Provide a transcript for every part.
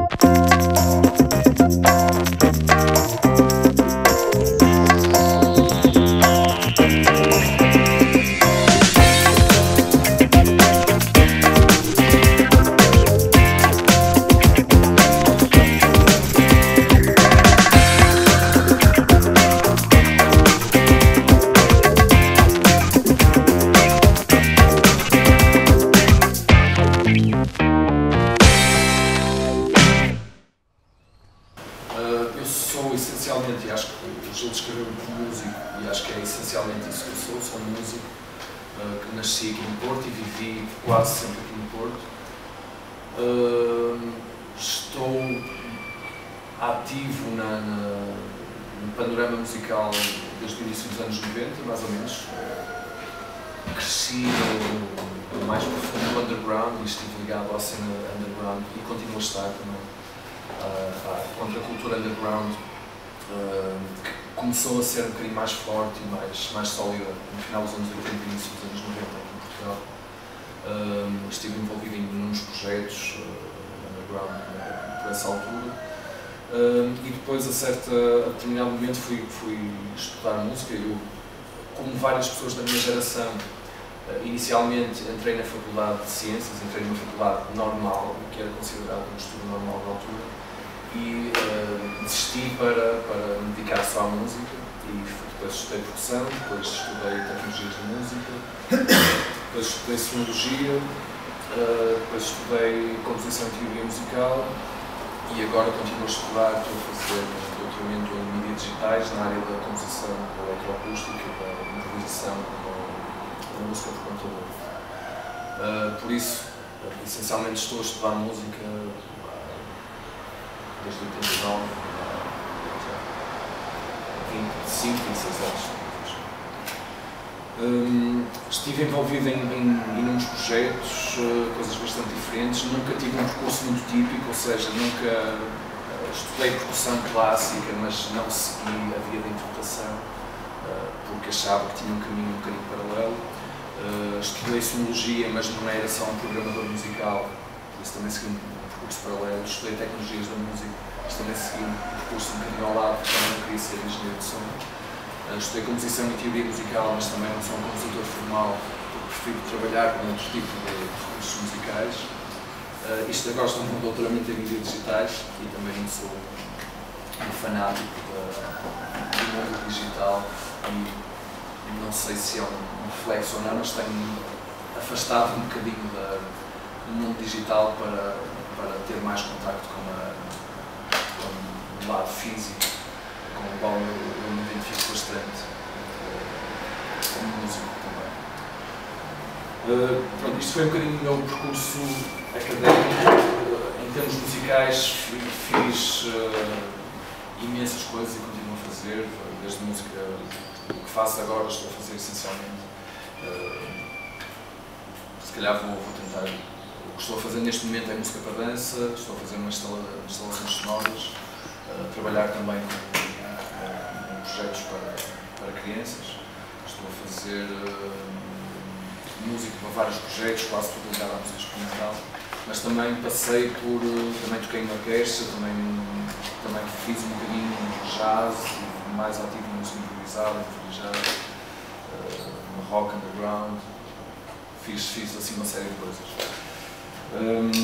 essencialmente, e acho que o Gil descreveu como músico, e acho que é essencialmente isso que eu sou um músico que nasci aqui no Porto e vivi quase sempre aqui no Porto. Estou ativo no panorama musical desde o início dos anos 90, mais ou menos. Cresci no mais profundo underground e estive ligado à cena underground e continuo a estar também. A contracultura underground que começou a ser um bocadinho mais forte e mais sólida no final dos anos 80 e início dos anos 90 aqui em Portugal. Estive envolvido em inúmeros projetos underground por essa altura. E depois, a determinado momento, fui estudar música. Eu, como várias pessoas da minha geração, inicialmente entrei na faculdade de Ciências, entrei numa faculdade normal, que era considerado um estudo normal na altura, e desisti para me dedicar só à música, e depois estudei produção, depois estudei tecnologias de música, depois estudei sociologia, depois estudei composição e teoria musical, e agora continuo a estudar, estou a fazer doutoramento em mídias digitais na área da composição eletroacústica, da improvisação da música por computador. Por isso, essencialmente estou a estudar música desde 89, 25, 26 anos. Estive envolvido em inúmeros projetos, coisas bastante diferentes. Nunca tive um percurso muito típico, ou seja, nunca estudei percussão clássica, mas não segui a via da interpretação, porque achava que tinha um caminho um bocadinho paralelo. Estudei sonologia, mas não era só um programador musical, por isso também segui um percurso paralelo. Estudei tecnologias da música, mas também segui um percurso um bocadinho ao lado, porque também não queria ser engenheiro de som. Estudei composição e teoria musical, mas também não sou um compositor formal, porque prefiro trabalhar com outro tipo de recursos musicais. Isto agora estou com doutoramento em mídias digitais e também sou um fanático do mundo digital e não sei se é um reflexo ou não, mas tenho afastado um bocadinho do mundo digital para ter mais contacto com o lado físico, com o qual eu me identifico bastante, como músico também. Pronto, isto foi um bocadinho o meu percurso académico. Em termos musicais, fiz imensas coisas e continuo a fazer, desde música. O que faço agora estou a fazer essencialmente. Se calhar vou tentar. O que estou a fazer neste momento é música para dança, estou a fazer instalações sonoras, trabalhar também com projetos para crianças. Estou a fazer música para vários projetos, quase tudo ligado à música experimental, mas também passei por. Também toquei em orquestra, também fiz um bocadinho de jazz, mais ativo em música improvisada, jazz, no rock underground. Fiz assim uma série de coisas.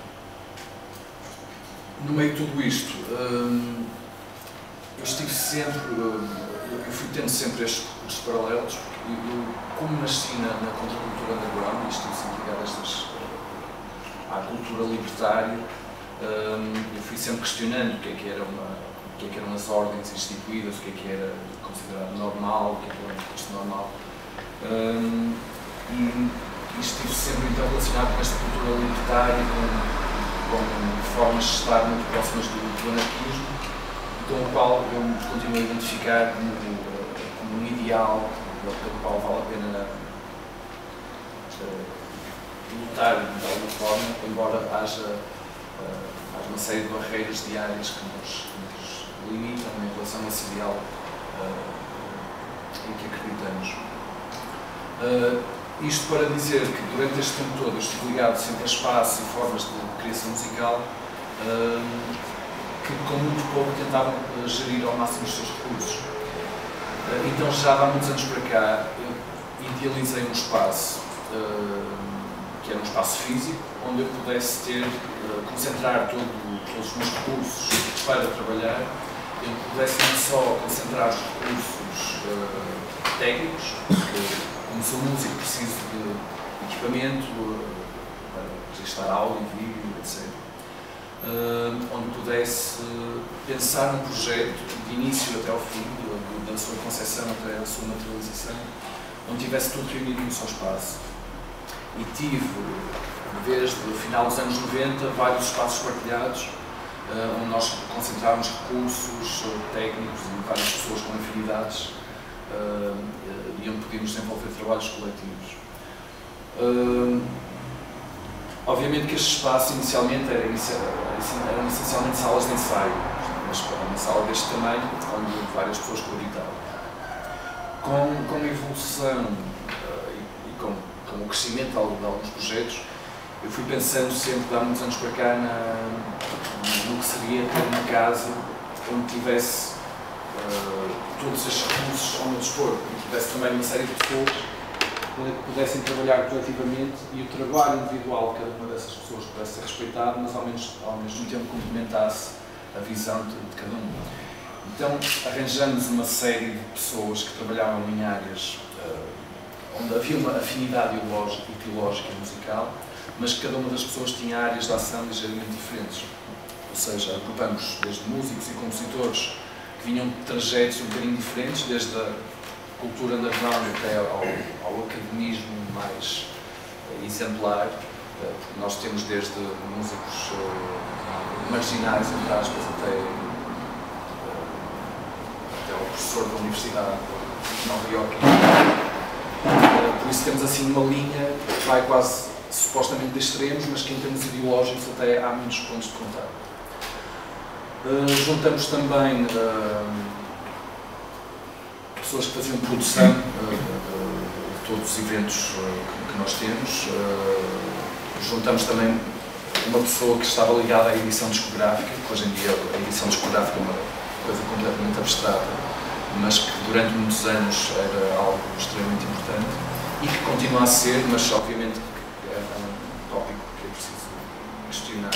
No meio de tudo isto, eu estive sempre, eu fui tendo sempre estes percursos paralelos, porque eu, como nasci na contracultura underground e estive sempre ligado à cultura libertária, eu fui sempre questionando o que eram as ordens instituídas, o que era considerado normal, o que era um percurso normal. E estive sempre então relacionado com esta cultura libertária, com formas de estar muito próximas do anarquismo, com o qual eu me continuo a identificar como um ideal pelo qual vale a pena lutar de alguma forma, embora haja uma série de barreiras diárias que nos limitam em relação a esse ideal em que acreditamos. Isto para dizer que durante este tempo todo eu estive ligado sempre a espaços e formas de criação musical que com muito pouco tentavam gerir ao máximo os seus recursos. Então já há muitos anos para cá eu idealizei um espaço que era um espaço físico, onde eu pudesse concentrar todos os meus recursos para trabalhar, eu pudesse não só concentrar os recursos técnicos, porque como sou músico preciso de equipamento para registrar áudio, vídeo, etc. Onde pudesse pensar num projeto de início até ao fim, da sua concepção até a sua materialização, onde tivesse tudo reunido num só espaço. E tive, desde o final dos anos 90, vários espaços partilhados, onde nós concentrávamos recursos técnicos e várias pessoas com afinidades, e onde podíamos desenvolver trabalhos coletivos. Obviamente que este espaço inicialmente eram essencialmente salas de ensaio, uma sala deste tamanho, onde várias pessoas coabitavam. Com a evolução e com o crescimento de alguns projetos, eu fui pensando sempre, há muitos anos para cá, no que seria ter uma casa onde tivesse todos estes recursos ao meu dispor, onde tivesse também uma série de pessoas que pudessem trabalhar coletivamente e o trabalho individual de cada uma dessas pessoas pudesse ser respeitado, mas ao mesmo tempo complementasse a visão de cada um. Então arranjamos uma série de pessoas que trabalhavam em áreas onde havia uma afinidade ideológica e musical, mas que cada uma das pessoas tinha áreas de ação ligeiramente diferentes. Ou seja, agrupamos desde músicos e compositores que vinham de trajetos um bocadinho diferentes, desde a cultura underground até ao academismo mais exemplar, porque nós temos desde músicos marginais, entre aspas, até o professor da Universidade de Nova Iorque. Por isso temos assim uma linha que vai quase supostamente de extremos, mas que em termos ideológicos até há muitos pontos de contato. Juntamos também pessoas que faziam produção de todos os eventos que nós temos. Juntamos também uma pessoa que estava ligada à edição discográfica, que hoje em dia a edição discográfica é uma coisa completamente abstrata, mas que durante muitos anos era algo extremamente importante e que continua a ser, mas obviamente é um tópico que é preciso questionar,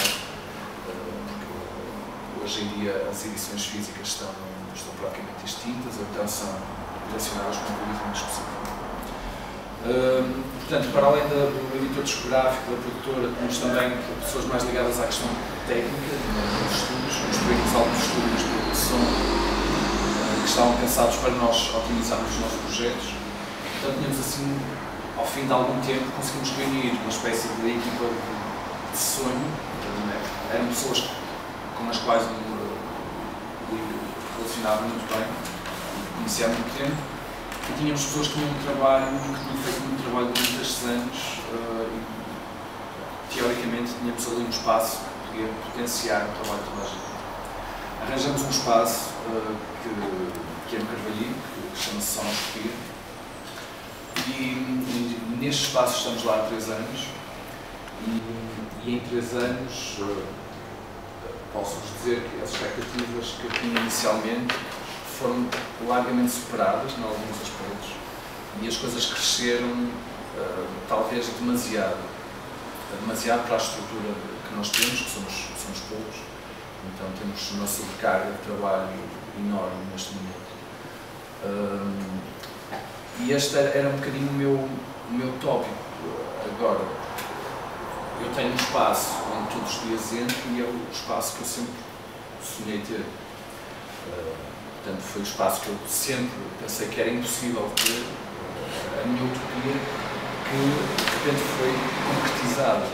porque hoje em dia as edições físicas estão praticamente extintas, ou então são direcionadas para um público muito específico. Portanto, para além do editor discográfico, da produtora, temos também pessoas mais ligadas à questão técnica, dos estudos, nos primeiros álbuns de estúdios de produção, que estavam pensados para nós otimizarmos os nossos projetos. Portanto, tínhamos assim, ao fim de algum tempo, conseguimos reunir uma espécie de equipa de sonho. Eram pessoas com as quais eu relacionava muito bem, conhecia há muito tempo, e tínhamos pessoas que tinham feito muito trabalho durante estes anos e, teoricamente, tínhamos ali um espaço que podia potenciar o trabalho de toda a gente. Arranjamos um espaço que é no Carvalho, que chama-se Só Não Respira, e neste espaço estamos lá há 3 anos, e em 3 anos posso-vos dizer que as expectativas que eu tinha inicialmente foram largamente superadas em alguns aspectos e as coisas cresceram talvez demasiado para a estrutura que nós temos, que somos poucos, então temos uma sobrecarga de trabalho enorme neste momento. E este era um bocadinho o meu tópico. Agora, eu tenho um espaço onde todos os dias entro e é o espaço que eu sempre sonhei ter. Portanto, foi o espaço que eu sempre pensei que era impossível ter, a minha utopia, que de repente foi concretizada.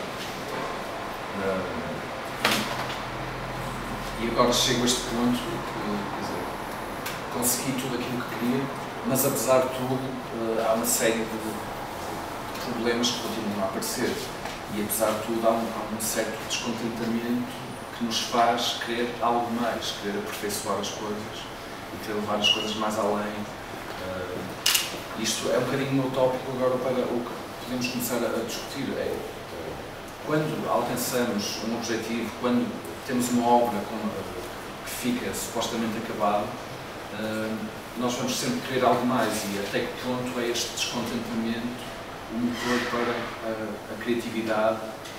E agora chego a este ponto que, quer dizer, consegui tudo aquilo que queria, mas apesar de tudo, há uma série de problemas que continuam a aparecer. E apesar de tudo, há um certo descontentamento que nos faz querer algo mais, querer aperfeiçoar as coisas e querer levar as coisas mais além. Isto é um bocadinho o meu tópico agora para o que podemos começar a discutir. Quando alcançamos um objetivo, quando temos uma obra que fica supostamente acabada, nós vamos sempre querer algo mais, e até que ponto é este descontentamento o motor para a criatividade,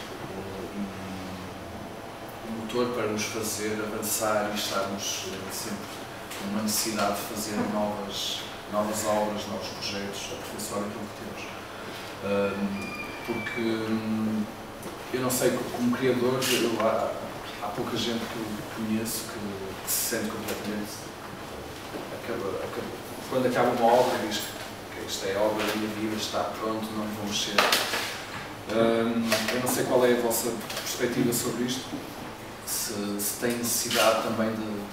o motor para nos fazer avançar e estarmos sempre com uma necessidade de fazer novas obras, novos projetos, aperfeiçoar aquilo que temos. Porque eu não sei, como criador, há pouca gente que eu conheço que se sente completamente. Quando acaba uma obra, diz que esta é a obra da minha vida, está pronto, não vou mexer. Eu não sei qual é a vossa perspectiva sobre isto, se tem necessidade também de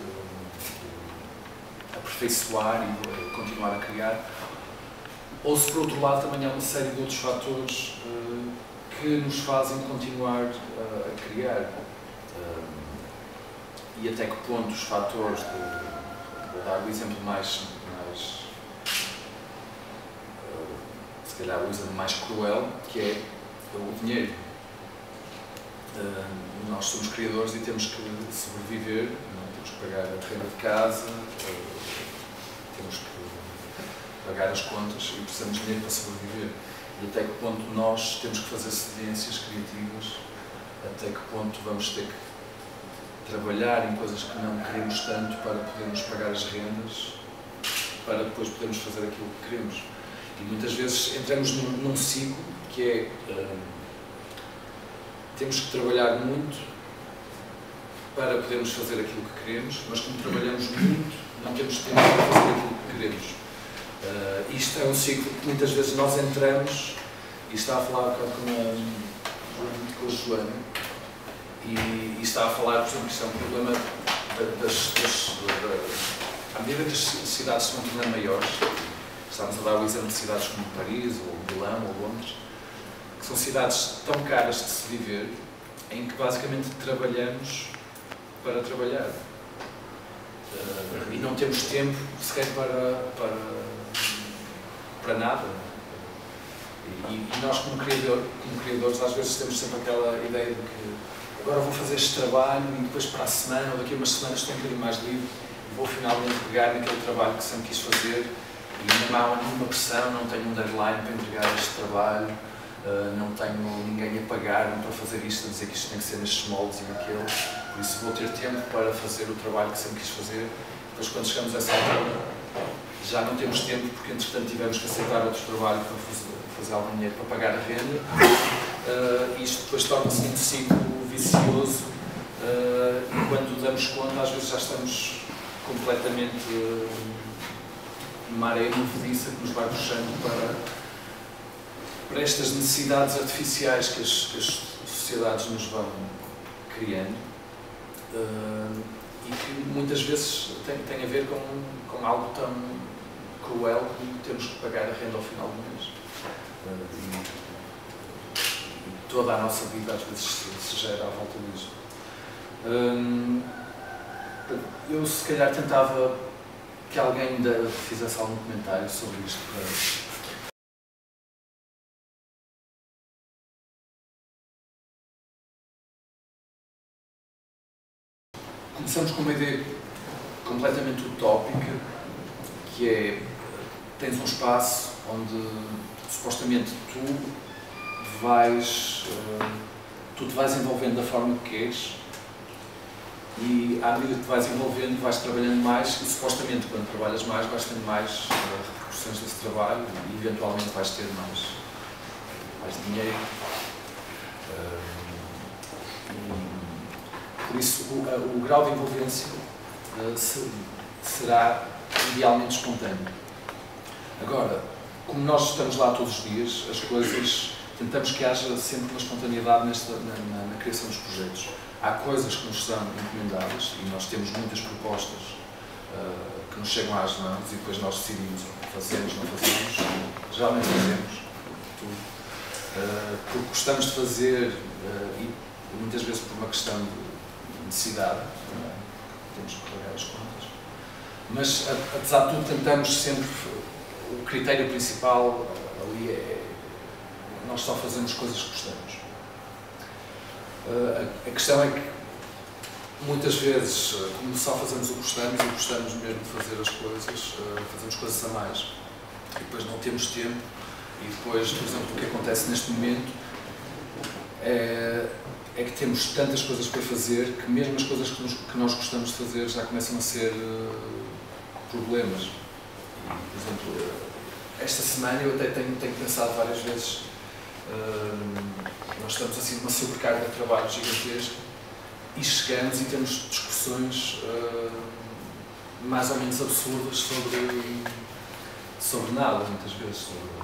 aperfeiçoar e continuar a criar, ou se por outro lado também há uma série de outros fatores que nos fazem continuar a criar. E até que ponto os fatores vou dar o exemplo mais se calhar o exemplo mais cruel, que é o dinheiro. Nós somos criadores e temos que sobreviver, temos que pagar a renda de casa, temos que pagar as contas e precisamos de dinheiro para sobreviver. E até que ponto nós temos que fazer cedências criativas, até que ponto vamos ter que trabalhar em coisas que não queremos tanto para podermos pagar as rendas, para depois podermos fazer aquilo que queremos. E muitas vezes entramos num ciclo que é temos que trabalhar muito para podermos fazer aquilo que queremos, mas como trabalhamos muito, não temos tempo para fazer aquilo que queremos. Isto é um ciclo que muitas vezes nós entramos, e está a falar com a Joana, e está a falar, por exemplo, que isto é um problema à medida que as cidades se vão tornando maiores. Estamos a dar o exemplo de cidades como Paris, ou Milão, ou Londres, que são cidades tão caras de se viver, em que basicamente trabalhamos para trabalhar. E não temos tempo sequer para nada. E nós, como criadores, às vezes temos sempre aquela ideia de que agora vou fazer este trabalho e depois para a semana, ou daqui a umas semanas estou um bocadinho mais livre e vou finalmente pegar naquele trabalho que sempre quis fazer. E não há nenhuma pressão, não tenho um deadline para entregar este trabalho, não tenho ninguém a pagar-me para fazer isto, a dizer que isto tem que ser nestes moldes e naquele, por isso vou ter tempo para fazer o trabalho que sempre quis fazer. Depois, quando chegamos a essa altura, já não temos tempo, porque entretanto tivemos que aceitar outro trabalho para fazer algum dinheiro para pagar a renda, e isto depois torna-se um ciclo vicioso, e quando damos conta, às vezes já estamos completamente numa areia movediça que nos vai puxando para estas necessidades artificiais que as sociedades nos vão criando, e que muitas vezes tem a ver com algo tão cruel como temos que pagar a renda ao final do mês. E toda a nossa vida às vezes se gera à volta disso. Eu se calhar tentava que alguém ainda fizesse algum comentário sobre isto. Começamos com uma ideia completamente utópica, que é, tens um espaço onde supostamente tu te vais envolvendo da forma que queres, e à medida que te vais envolvendo, vais trabalhando mais, e supostamente quando trabalhas mais vais tendo mais repercussões desse trabalho e eventualmente vais ter mais dinheiro. Por isso o grau de envolvência será idealmente espontâneo. Agora, como nós estamos lá todos os dias, as coisas, tentamos que haja sempre uma espontaneidade na criação dos projetos. Há coisas que nos são encomendadas e nós temos muitas propostas que nos chegam às mãos e depois nós decidimos fazemos, não fazemos, geralmente fazemos tudo, porque gostamos de fazer e muitas vezes por uma questão de necessidade, temos que pagar as contas, mas apesar de tudo tentamos sempre, o critério principal ali é nós só fazemos coisas que gostamos. A questão é que muitas vezes, como só fazemos o que gostamos e gostamos mesmo de fazer as coisas, fazemos coisas a mais e depois não temos tempo. E depois, por exemplo, o que acontece neste momento é que temos tantas coisas para fazer que mesmo as coisas que nós gostamos de fazer já começam a ser problemas. E, por exemplo, esta semana eu até tenho pensado várias vezes, nós estamos assim numa sobrecarga de trabalho gigantesca e chegamos e temos discussões mais ou menos absurdas sobre nada, muitas vezes, sobre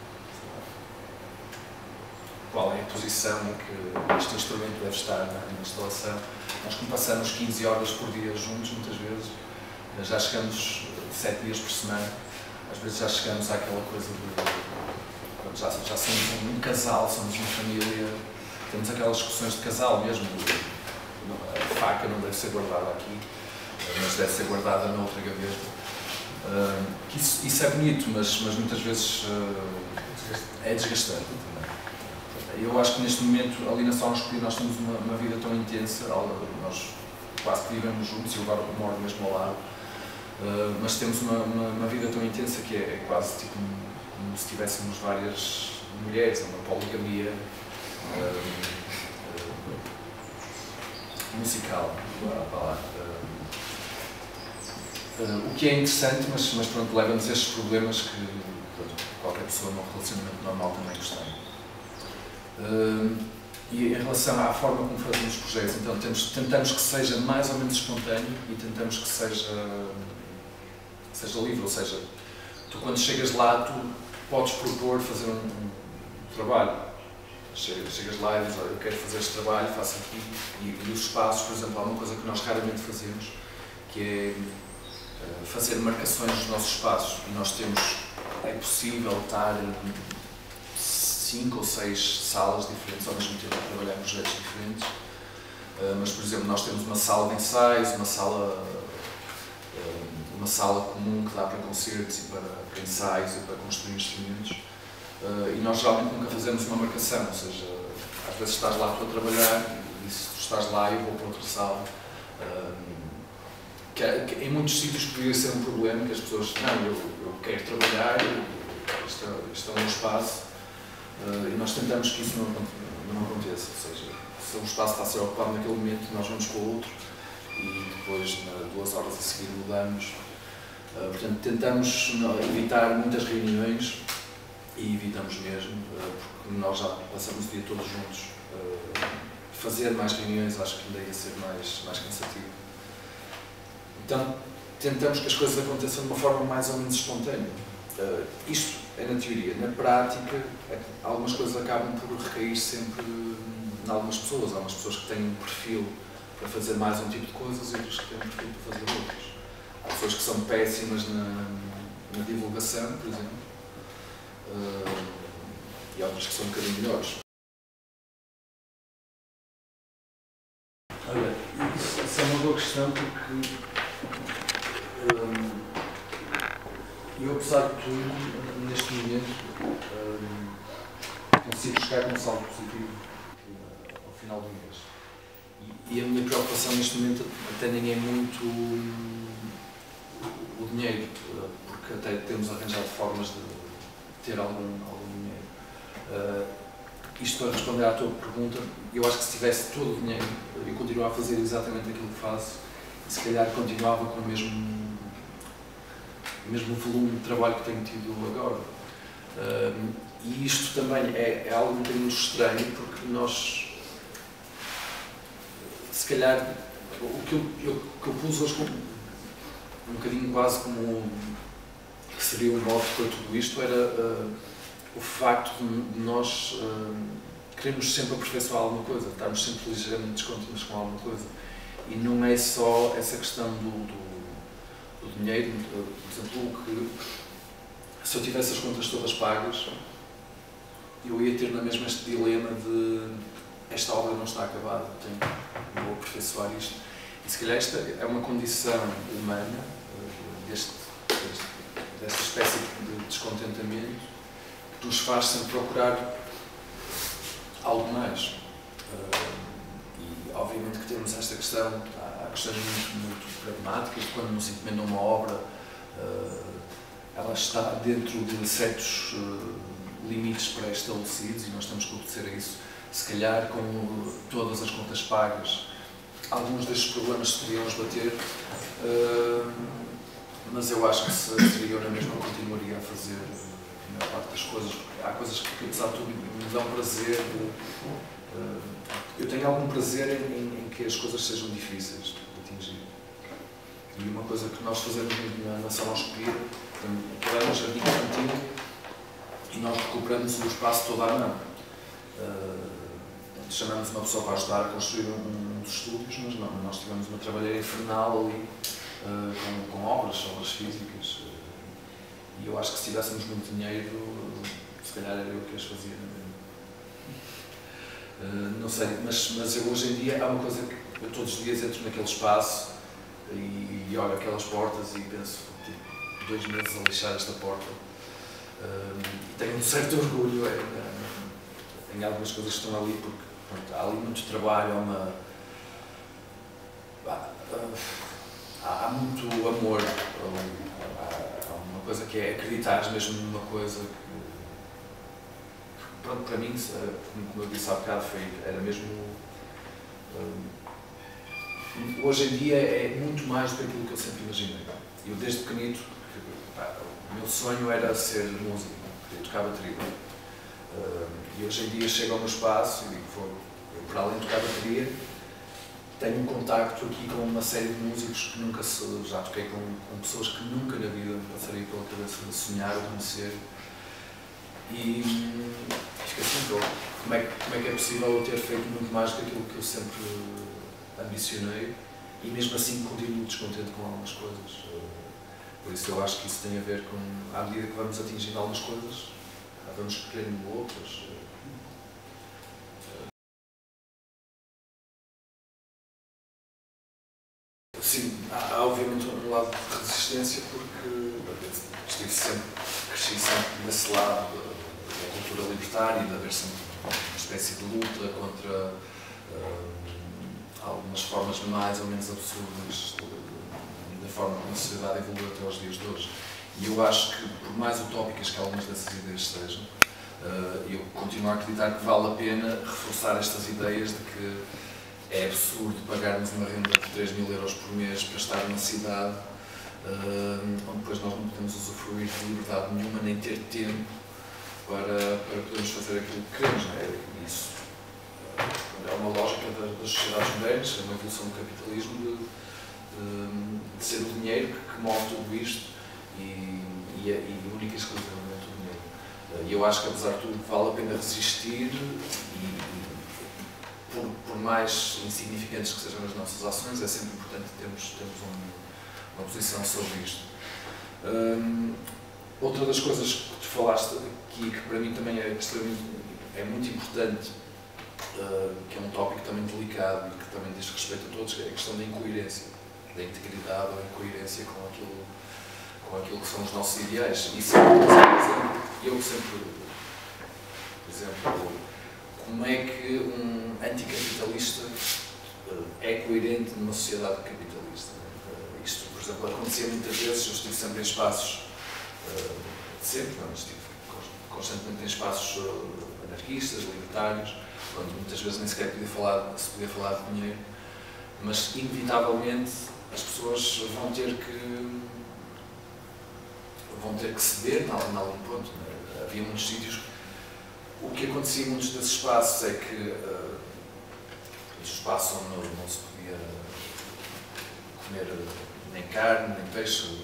qual é a posição em que este instrumento deve estar na instalação. Nós, como passamos 15 horas por dia juntos, muitas vezes, já chegamos 7 dias por semana, às vezes já chegamos àquela coisa de... Já somos um casal, somos uma família, temos aquelas discussões de casal mesmo. A faca não deve ser guardada aqui, mas deve ser guardada na outra gaveta. Isso é bonito, mas muitas vezes é desgastante também. Eu acho que neste momento, ali na Sala Escolhida, nós temos uma vida tão intensa, nós quase que vivemos juntos, eu agora moro mesmo ao lado, mas temos uma vida tão intensa que é quase tipo como se tivéssemos várias mulheres, uma poligamia musical. O que é interessante, mas pronto, leva-nos a estes problemas que qualquer pessoa num relacionamento normal também os tem. E em relação à forma como fazemos os projetos, então tentamos que seja mais ou menos espontâneo e tentamos que seja livre, ou seja, tu quando chegas lá, tu podes propor fazer um trabalho. Chegas lá e dizes, olha, eu quero fazer este trabalho, faço aqui, e os espaços, por exemplo, há uma coisa que nós raramente fazemos, que é fazer marcações dos nossos espaços, e nós é possível estar 5 ou 6 salas diferentes ao mesmo tempo a trabalhar em projetos diferentes, mas, por exemplo, nós temos uma sala de ensaios, uma sala comum que dá para concertos e para ensaios e para construir instrumentos, e nós geralmente nunca fazemos uma marcação, ou seja, às vezes estás lá para trabalhar e se tu estás lá eu vou para outra sala, que em muitos sítios poderia ser um problema, que as pessoas, não, eu quero trabalhar, isto é o meu espaço, e nós tentamos que isso não aconteça, ou seja, se um espaço está a ser ocupado naquele momento, nós vamos para o outro e depois, 2 horas a seguir, mudamos. Portanto, tentamos evitar muitas reuniões e evitamos mesmo, porque nós já passamos o dia todos juntos. Fazer mais reuniões acho que ainda ia ser mais cansativo. Então, tentamos que as coisas aconteçam de uma forma mais ou menos espontânea. Isto é na teoria. Na prática, algumas coisas acabam por recair sempre em algumas pessoas. Há umas pessoas que têm um perfil para fazer mais um tipo de coisas e outras que têm um perfil para fazer outras. Há pessoas que são péssimas na divulgação, por exemplo, e outras que são um bocadinho melhores. Olha, isso é uma boa questão porque eu, apesar de tudo, neste momento, consigo chegar com um saldo positivo ao final do mês. E a minha preocupação neste momento até nem é muito o dinheiro, porque até temos arranjado formas de ter algum dinheiro. Isto para responder à tua pergunta, eu acho que se tivesse todo o dinheiro, eu continuava a fazer exatamente aquilo que faço e se calhar continuava com o mesmo volume de trabalho que tenho tido agora. E isto também é algo um bocadinho estranho, porque nós, se calhar, o que eu pus hoje como um bocadinho quase como que seria um mote para tudo isto, era o facto de nós queremos sempre aperfeiçoar alguma coisa, estarmos sempre ligeiramente descontentes com alguma coisa. E não é só essa questão do dinheiro, por exemplo, se eu tivesse as contas todas pagas, eu ia ter na mesma este dilema de esta obra não está acabada, vou aperfeiçoar isto. E se calhar esta é uma condição humana, desta espécie de descontentamento, que nos faz sempre procurar algo mais. E obviamente que temos esta questão, há questões muito pragmáticas, quando nos encomendam uma obra, ela está dentro de certos limites pré-estabelecidos e nós temos que obedecer a isso. Se calhar, com todas as contas pagas, alguns destes problemas se poderiam esbater, mas eu acho que seria eu na mesma continuaria a fazer a maior parte das coisas. Há coisas que, apesar de tudo, me dão prazer. Eu tenho algum prazer em que as coisas sejam difíceis de atingir. E uma coisa que nós fazemos na saloscopia, é um jardim infantil e nós recuperamos o espaço todo à mão. Chamamos uma pessoa para ajudar a construir um dos estúdios, mas não, nós tivemos uma trabalheira infernal ali, com obras físicas. E eu acho que se tivéssemos muito dinheiro, se calhar era eu que as fazia. Não sei, mas eu hoje em dia há uma coisa que eu todos os dias entro naquele espaço e olho aquelas portas e penso, tipo, 2 meses a lixar esta porta. E tenho um certo orgulho em algumas coisas que estão ali, porque pronto, há ali muito trabalho, há muito amor, há uma coisa que é acreditar mesmo numa coisa que, pronto, para mim, como eu disse há bocado, era mesmo... hoje em dia é muito mais do que aquilo que eu sempre imaginei. Eu desde pequenito, o meu sonho era ser músico, queria tocar bateria. E hoje em dia chego ao meu espaço e digo, eu para além de tocar bateria, tenho um contacto aqui com uma série de músicos que nunca já toquei com pessoas que nunca na vida me passaria pela cabeça de sonhar ou conhecer. E fico assim, como é que é possível eu ter feito muito mais do que aquilo que eu sempre ambicionei e mesmo assim continuo descontente com algumas coisas. Por isso eu acho que isso tem a ver com, à medida que vamos atingindo algumas coisas, vamos querendo outras. Sim, há obviamente um lado de resistência porque cresci sempre desse lado da cultura libertária e de haver sempre uma espécie de luta contra algumas formas mais ou menos absurdas da forma como a sociedade evoluiu até aos dias de hoje. E eu acho que, por mais utópicas que algumas dessas ideias sejam, eu continuo a acreditar que vale a pena reforçar estas ideias de que é absurdo pagarmos uma renda de 3.000 euros por mês para estar numa cidade onde depois nós não podemos usufruir de liberdade nenhuma, nem ter tempo para podermos fazer aquilo que queremos. Não é? Isso é uma lógica das sociedades modernas, é uma evolução do capitalismo de ser o dinheiro que move tudo isto e a única exclusão é o dinheiro. E eu acho que, apesar de tudo, vale a pena resistir por mais insignificantes que sejam as nossas ações, é sempre importante termos uma posição sobre isto. Outra das coisas que tu falaste aqui, que para mim também é muito importante, que é um tópico também delicado e que também diz respeito a todos, é a questão da incoerência, da integridade ou incoerência com aquilo que são os nossos ideais. E eu sempre, por exemplo, como é que um anticapitalista é coerente numa sociedade capitalista? Isto, por exemplo, acontecia muitas vezes, eu estive sempre em espaços, estive constantemente em espaços anarquistas, libertários, onde muitas vezes nem sequer se podia falar de dinheiro, mas inevitavelmente as pessoas vão ter que ceder em algum ponto. Né? Havia muitos sítios. O que acontecia em muitos desses espaços é que os espaços onde não se podia comer nem carne, nem peixe,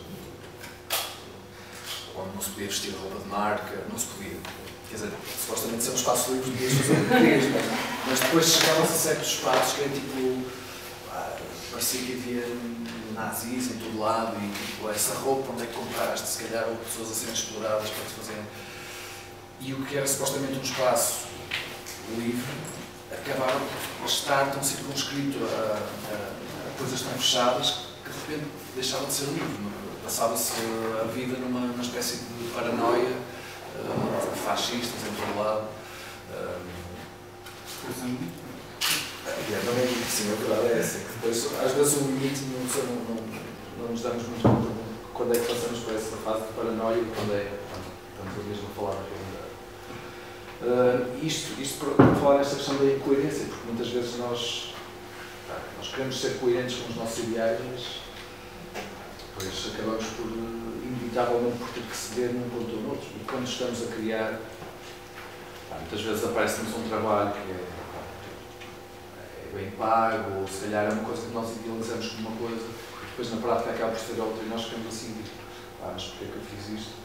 onde não se podia vestir roupa de marca, não se podia. Quer dizer, supostamente ser um espaço livre de fazer o que querias, mas depois chegava-se a certos espaços que é tipo, parecia que havia nazis em todo lado e tipo, essa roupa onde é que compraste, se calhar houve pessoas a serem exploradas para te fazerem. E o que era supostamente um espaço livre, acabaram por estar tão circunscrito a coisas tão fechadas que de repente deixava de ser livre. Passava-se a vida numa espécie de paranoia, fascistas em todo lado. Também, sim, a verdade é essa, que depois, às vezes o limite não nos damos muito conta de quando é que passamos por essa fase de paranoia e quando é, estamos ali mesmo a falar da realidade. Isto para falar nesta questão da incoerência, porque muitas vezes nós queremos ser coerentes com os nossos ideais, mas depois acabamos por, inevitavelmente, por ter que ceder num ponto ou noutro. E quando estamos a criar, muitas vezes aparece-nos um trabalho que é bem pago, ou se calhar é uma coisa que nós idealizamos como uma coisa, e depois na prática acaba por ser outra, e nós ficamos assim, mas porquê é que eu fiz isto?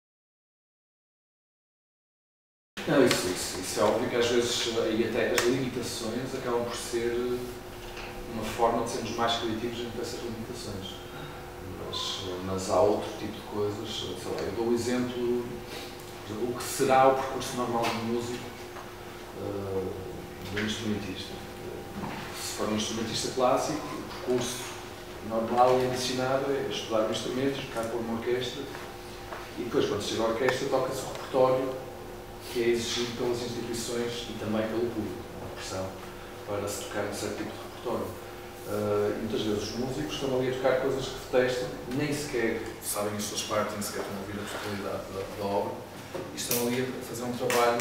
Não, isso é óbvio que às vezes, e até as limitações acabam por ser uma forma de sermos mais criativos entre essas limitações. Mas há outro tipo de coisas, sei lá, eu dou o exemplo o que será o percurso normal de um músico, de um instrumentista. Se for um instrumentista clássico, o percurso normal e adicionado é estudar um instrumento, tocar por uma orquestra, e depois, quando chega a orquestra, toca-se o repertório que é exigido pelas instituições e também pelo público, a pressão para se tocar um certo tipo de repertório. E muitas vezes os músicos estão ali a tocar coisas que detestam, nem sequer sabem as suas partes, nem sequer estão a ouvir a totalidade da obra, e estão ali a fazer um trabalho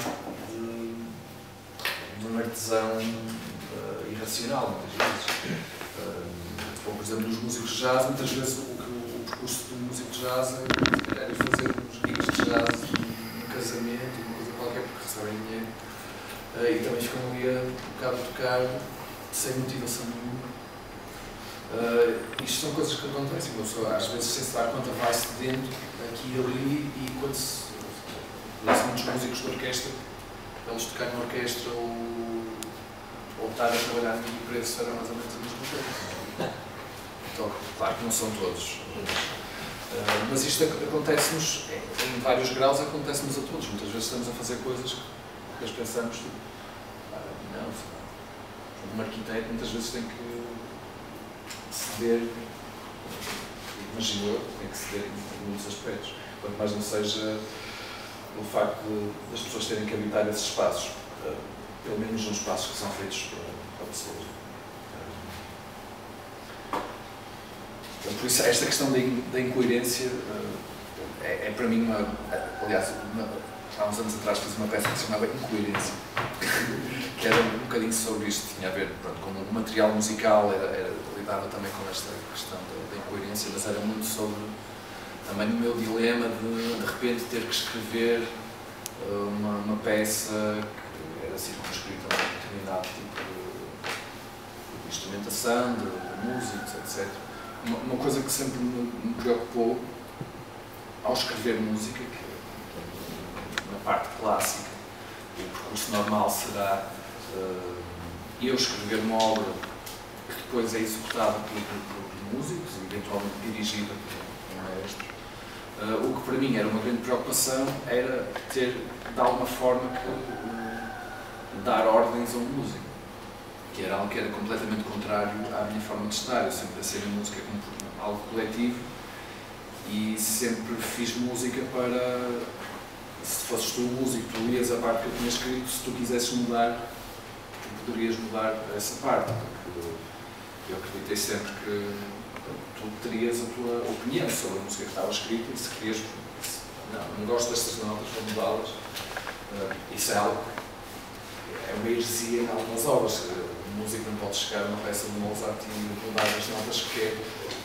de um artesão irracional, muitas vezes. Ou, por exemplo, nos músicos de jazz, muitas vezes o percurso do músico de jazz é fazer uns gigs de jazz num casamento, uma coisa qualquer, porque recebem dinheiro, e também ficam ali um bocado a tocar sem motivação nenhuma. Isto são coisas que acontecem, uma pessoa às vezes sem se dar conta vai-se dentro, aqui e ali, e quando se conhece muitos músicos de orquestra, eles tocarem na orquestra ou estar a trabalhar no empresa era mais ou menos a mesma coisa. Então, claro que não são todos, mas isto acontece-nos em vários graus, acontece-nos a todos. Muitas vezes estamos a fazer coisas que depois pensamos, um arquiteto muitas vezes tem que ceder, imagino eu, tem que ceder em muitos aspectos. Quanto mais não seja o facto das pessoas terem que habitar esses espaços, pelo menos nos espaços que são feitos para pessoas. Por isso, esta questão da incoerência é para mim aliás, há uns anos atrás fiz uma peça que se chamava Incoerência, que era um bocadinho sobre isto, tinha a ver, pronto, como o material musical lidava também com esta questão da incoerência, mas era muito sobre também o meu dilema de repente ter que escrever uma peça que era circunscrita a uma determinado tipo de instrumentação, de músicos, etc. Uma coisa que sempre me preocupou ao escrever música, que na parte clássica o percurso normal será eu escrever uma obra que depois é executada por músicos, eventualmente dirigida por um maestro. O que para mim era uma grande preocupação era ter, de alguma forma, que dar ordens a um músico, que era algo que era completamente contrário à minha forma de estar. Eu sempre pensei na música como algo coletivo e sempre fiz música para, se fosses tu o músico, tu lias a parte que eu tinha escrito, se tu quisesses mudar, tu poderias mudar essa parte, porque eu acreditei sempre que tu terias a tua opinião sobre a música que estava escrita e se querias, não gosto destas notas, vou mudá-las. Isso é algo, é uma heresia em algumas obras. O músico não pode chegar a uma peça de Mozart e mudar as notas que quer.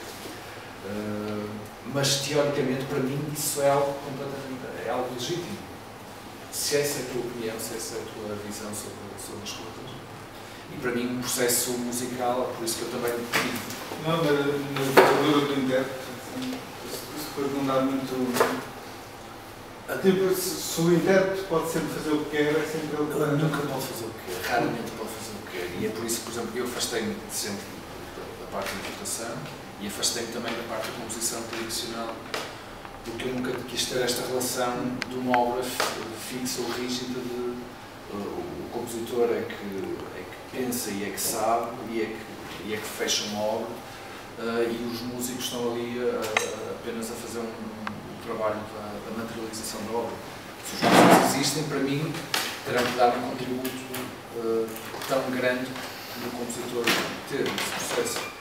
Mas teoricamente para mim isso é algo completamente, é algo legítimo. Se essa é a tua opinião, se essa é a tua visão sobre as coisas. E para mim um processo musical, por isso que eu também tive. Não, mas na figura do intérprete, isso depois não dá muito. Tipo, se o intérprete pode sempre fazer o que quer, é sempre ele que nunca pode fazer o que quer, raramente pode fazer o que quer. E é por isso, por exemplo, eu afastei-me sempre da parte da interpretação e afastei-me também da parte da composição tradicional, porque eu nunca quis ter esta relação de uma obra fixa ou rígida de o compositor é que pensa e é que sabe e é que fecha uma obra e os músicos estão ali apenas a fazer um trabalho da materialização da obra. Se os músicos existem, para mim, terão que dar um contributo tão grande do compositor ter esse processo